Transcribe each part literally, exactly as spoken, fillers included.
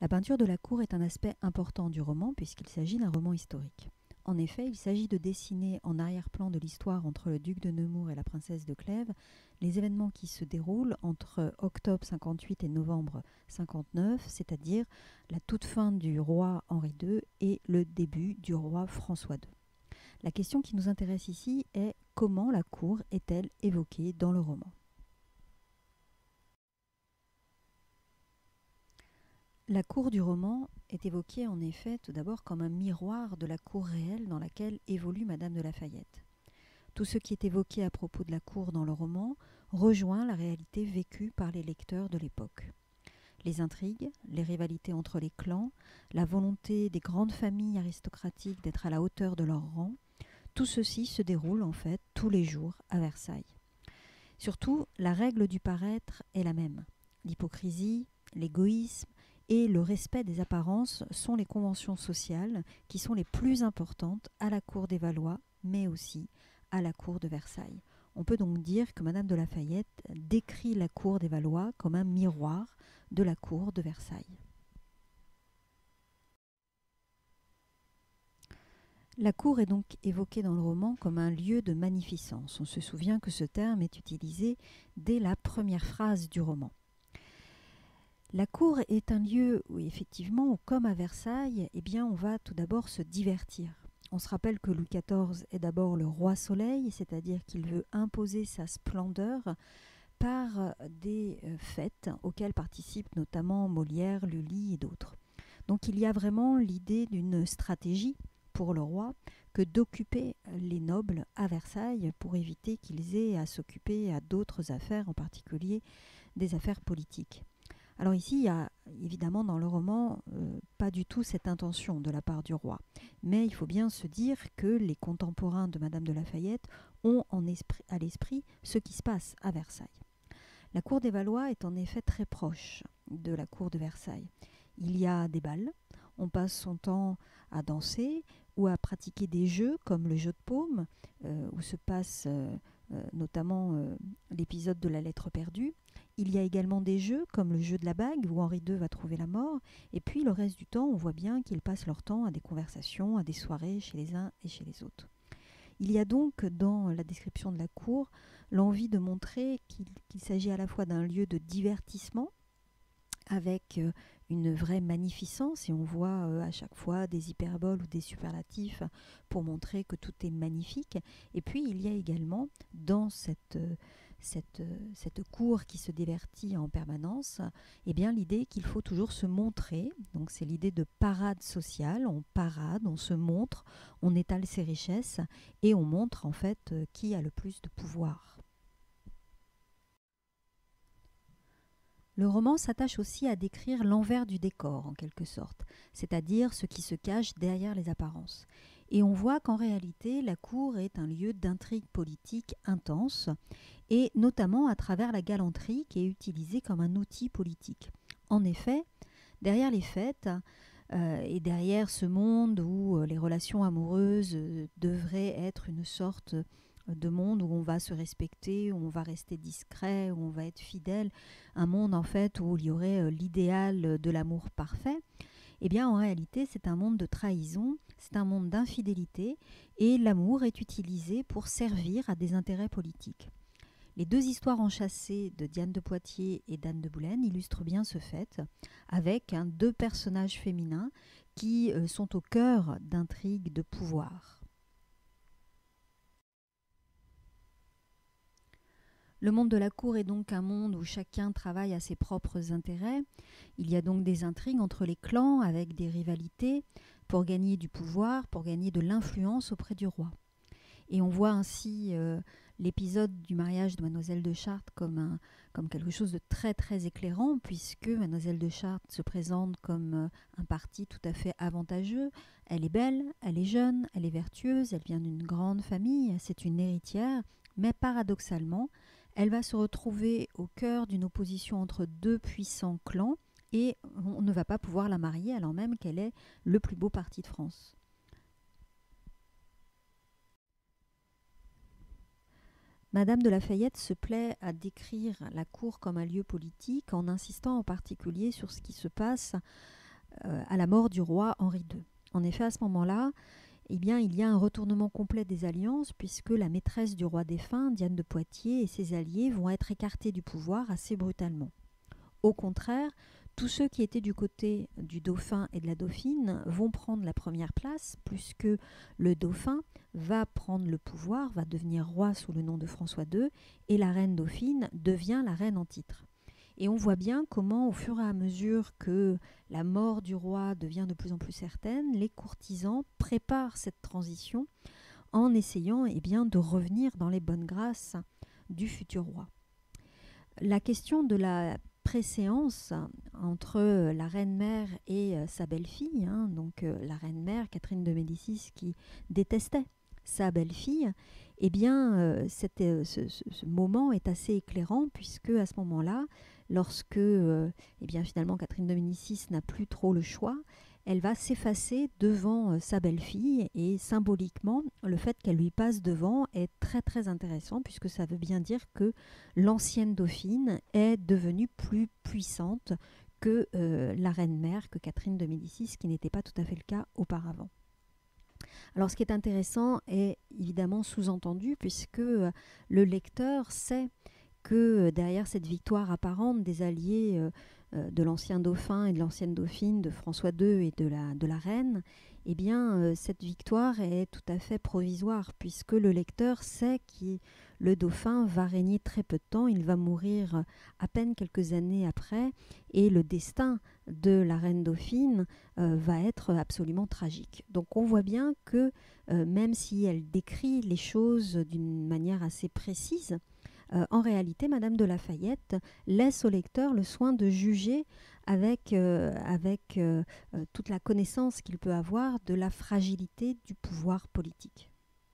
La peinture de la cour est un aspect important du roman puisqu'il s'agit d'un roman historique. En effet, il s'agit de dessiner en arrière-plan de l'histoire entre le duc de Nemours et la princesse de Clèves les événements qui se déroulent entre octobre cinquante-huit et novembre cinquante-neuf, c'est-à-dire la toute fin du roi Henri deux et le début du roi François deux. La question qui nous intéresse ici est comment la cour est-elle évoquée dans le roman ? La cour du roman est évoquée en effet tout d'abord comme un miroir de la cour réelle dans laquelle évolue Madame de La Fayette. Tout ce qui est évoqué à propos de la cour dans le roman rejoint la réalité vécue par les lecteurs de l'époque. Les intrigues, les rivalités entre les clans, la volonté des grandes familles aristocratiques d'être à la hauteur de leur rang, tout ceci se déroule en fait tous les jours à Versailles. Surtout, la règle du paraître est la même. L'hypocrisie, l'égoïsme et le respect des apparences sont les conventions sociales qui sont les plus importantes à la cour des Valois, mais aussi à la cour de Versailles. On peut donc dire que Madame de La Fayette décrit la cour des Valois comme un miroir de la cour de Versailles. La cour est donc évoquée dans le roman comme un lieu de magnificence. On se souvient que ce terme est utilisé dès la première phrase du roman. La cour est un lieu où effectivement, où, comme à Versailles, eh bien, on va tout d'abord se divertir. On se rappelle que Louis quatorze est d'abord le roi soleil, c'est-à-dire qu'il veut imposer sa splendeur par des fêtes auxquelles participent notamment Molière, Lully et d'autres. Donc il y a vraiment l'idée d'une stratégie pour le roi que d'occuper les nobles à Versailles pour éviter qu'ils aient à s'occuper à d'autres affaires, en particulier des affaires politiques. Alors ici, il y a évidemment dans le roman euh, pas du tout cette intention de la part du roi. Mais il faut bien se dire que les contemporains de Madame de La Fayette ont en esprit, à l'esprit ce qui se passe à Versailles. La cour des Valois est en effet très proche de la cour de Versailles. Il y a des bals, on passe son temps à danser ou à pratiquer des jeux comme le jeu de paume, euh, où se passe euh, euh, notamment euh, l'épisode de la lettre perdue. Il y a également des jeux comme le jeu de la bague où Henri deux va trouver la mort. Et puis le reste du temps, on voit bien qu'ils passent leur temps à des conversations, à des soirées chez les uns et chez les autres. Il y a donc dans la description de la cour l'envie de montrer qu'il, qu'il s'agit à la fois d'un lieu de divertissement avec euh, une vraie magnificence et on voit euh, à chaque fois des hyperboles ou des superlatifs pour montrer que tout est magnifique. Et puis il y a également dans cette... Euh, Cette, cette cour qui se divertit en permanence, eh bien l'idée qu'il faut toujours se montrer. Donc c'est l'idée de parade sociale, on parade, on se montre, on étale ses richesses et on montre en fait qui a le plus de pouvoir. Le roman s'attache aussi à décrire l'envers du décor en quelque sorte, c'est-à-dire ce qui se cache derrière les apparences. Et on voit qu'en réalité, la cour est un lieu d'intrigue politique intense, et notamment à travers la galanterie qui est utilisée comme un outil politique. En effet, derrière les fêtes euh, et derrière ce monde où euh, les relations amoureuses euh, devraient être une sorte de monde où on va se respecter, où on va rester discret, où on va être fidèle, un monde en fait où il y aurait euh, l'idéal de l'amour parfait, eh bien en réalité c'est un monde de trahison, c'est un monde d'infidélité et l'amour est utilisé pour servir à des intérêts politiques. Les deux histoires enchâssées de Diane de Poitiers et d'Anne de Boulêne illustrent bien ce fait, avec hein, deux personnages féminins qui euh, sont au cœur d'intrigues de pouvoir. Le monde de la cour est donc un monde où chacun travaille à ses propres intérêts. Il y a donc des intrigues entre les clans avec des rivalités pour gagner du pouvoir, pour gagner de l'influence auprès du roi. Et on voit ainsi euh, l'épisode du mariage de Mademoiselle de Chartres comme, un, comme quelque chose de très très éclairant, puisque Mademoiselle de Chartres se présente comme euh, un parti tout à fait avantageux. Elle est belle, elle est jeune, elle est vertueuse, elle vient d'une grande famille, c'est une héritière, mais paradoxalement, elle va se retrouver au cœur d'une opposition entre deux puissants clans et on ne va pas pouvoir la marier alors même qu'elle est le plus beau parti de France. Madame de La Fayette se plaît à décrire la cour comme un lieu politique en insistant en particulier sur ce qui se passe euh, à la mort du roi Henri deux. En effet, à ce moment-là, eh bien, il y a un retournement complet des alliances puisque la maîtresse du roi défunt, Diane de Poitiers, et ses alliés vont être écartés du pouvoir assez brutalement. Au contraire, tous ceux qui étaient du côté du dauphin et de la dauphine vont prendre la première place puisque le dauphin va prendre le pouvoir, va devenir roi sous le nom de François deux et la reine dauphine devient la reine en titre. Et on voit bien comment, au fur et à mesure que la mort du roi devient de plus en plus certaine, les courtisans préparent cette transition en essayant eh bien, de revenir dans les bonnes grâces du futur roi. La question de la préséance entre la reine-mère et sa belle-fille, hein, donc euh, la reine-mère Catherine de Médicis qui détestait sa belle-fille, eh bien, euh, cette, ce, ce, ce moment est assez éclairant puisque à ce moment-là, lorsque euh, eh bien, finalement Catherine de Médicis n'a plus trop le choix, elle va s'effacer devant euh, sa belle-fille et symboliquement, le fait qu'elle lui passe devant est très très intéressant puisque ça veut bien dire que l'ancienne dauphine est devenue plus puissante que euh, la reine-mère, que Catherine de Médicis, ce qui n'était pas tout à fait le cas auparavant. Alors ce qui est intéressant est évidemment sous-entendu puisque euh, le lecteur sait que euh, derrière cette victoire apparente des alliés euh, euh, de l'ancien dauphin et de l'ancienne dauphine, de François deux et de la, de la reine, eh bien euh, cette victoire est tout à fait provisoire puisque le lecteur sait que le dauphin va régner très peu de temps, il va mourir à peine quelques années après et le destin de la reine dauphine euh, va être absolument tragique. Donc on voit bien que euh, même si elle décrit les choses d'une manière assez précise, euh, en réalité Madame de La Fayette laisse au lecteur le soin de juger avec, euh, avec euh, euh, toute la connaissance qu'il peut avoir de la fragilité du pouvoir politique.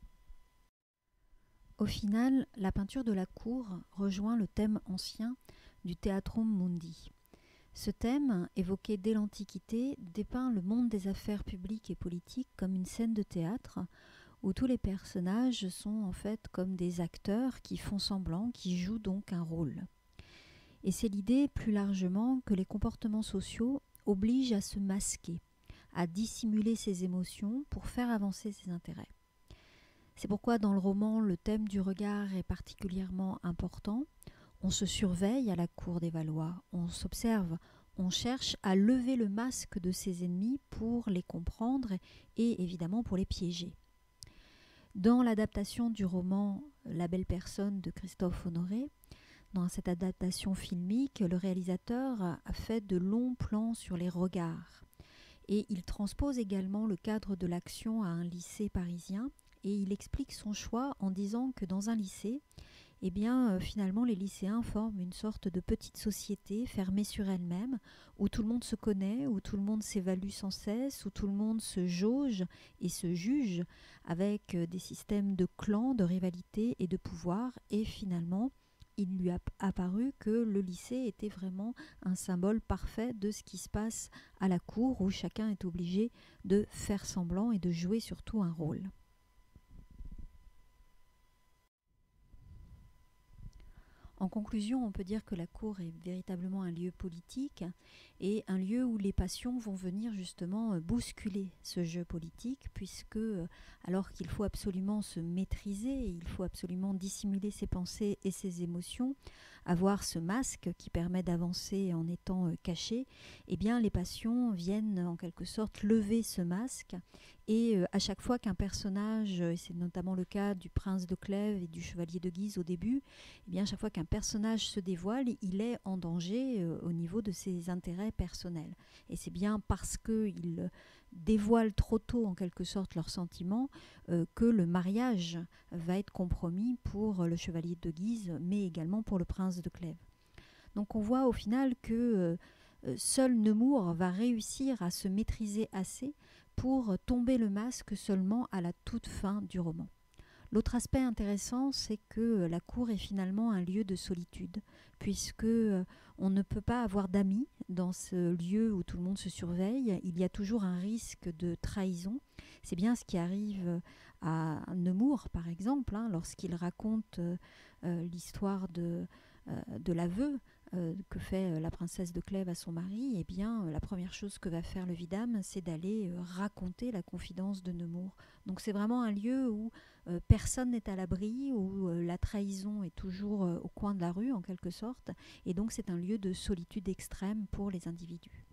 Au final, la peinture de la cour rejoint le thème ancien du Theatrum Mundi. Ce thème, évoqué dès l'Antiquité, dépeint le monde des affaires publiques et politiques comme une scène de théâtre où tous les personnages sont en fait comme des acteurs qui font semblant, qui jouent donc un rôle. Et c'est l'idée plus largement que les comportements sociaux obligent à se masquer, à dissimuler ses émotions pour faire avancer ses intérêts. C'est pourquoi dans le roman, le thème du regard est particulièrement important. On se surveille à la cour des Valois, on s'observe, on cherche à lever le masque de ses ennemis pour les comprendre et évidemment pour les piéger. Dans l'adaptation du roman La belle personne de Christophe Honoré, dans cette adaptation filmique, le réalisateur a fait de longs plans sur les regards. Et il transpose également le cadre de l'action à un lycée parisien et il explique son choix en disant que dans un lycée, eh bien, euh, finalement, les lycéens forment une sorte de petite société fermée sur elle-même, où tout le monde se connaît, où tout le monde s'évalue sans cesse, où tout le monde se jauge et se juge avec euh, des systèmes de clans, de rivalité et de pouvoir. Et finalement, il lui a apparu que le lycée était vraiment un symbole parfait de ce qui se passe à la cour, où chacun est obligé de faire semblant et de jouer surtout un rôle. En conclusion, on peut dire que la cour est véritablement un lieu politique et un lieu où les passions vont venir justement bousculer ce jeu politique puisque alors qu'il faut absolument se maîtriser, il faut absolument dissimuler ses pensées et ses émotions, avoir ce masque qui permet d'avancer en étant caché, eh bien les passions viennent en quelque sorte lever ce masque et euh, à chaque fois qu'un personnage, et c'est notamment le cas du prince de Clèves et du chevalier de Guise au début, eh bien à chaque fois qu'un personnage se dévoile, il est en danger euh, au niveau de ses intérêts personnels. Et c'est bien parce qu'ils dévoilent trop tôt en quelque sorte leurs sentiments euh, que le mariage va être compromis pour le chevalier de Guise, mais également pour le prince de Clèves. Donc on voit au final que euh, seul Nemours va réussir à se maîtriser assez pour tomber le masque seulement à la toute fin du roman. L'autre aspect intéressant, c'est que la cour est finalement un lieu de solitude, puisque on ne peut pas avoir d'amis dans ce lieu où tout le monde se surveille. Il y a toujours un risque de trahison. C'est bien ce qui arrive à Nemours, par exemple, hein, lorsqu'il raconte euh, l'histoire de, euh, de l'aveu euh, que fait euh, la princesse de Clèves à son mari, eh bien, euh, la première chose que va faire le vidame, c'est d'aller euh, raconter la confidence de Nemours. Donc c'est vraiment un lieu où euh, personne n'est à l'abri, où euh, la trahison est toujours euh, au coin de la rue, en quelque sorte, et donc c'est un lieu de solitude extrême pour les individus.